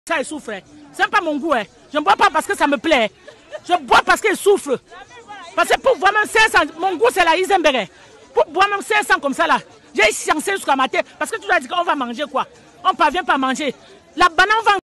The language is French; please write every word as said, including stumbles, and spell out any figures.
Ça, il souffre. C'est pas mon goût. Hein. Je ne bois pas parce que ça me plaît. Je bois parce qu'il souffre. Parce que pour boire même cinq cents, mon goût c'est la Isenberg. Pour boire même cinq cents comme ça là, j'ai chancé jusqu'à matin. Parce que tu dois dire qu'on va manger quoi. On ne parvient pas à manger. La banane va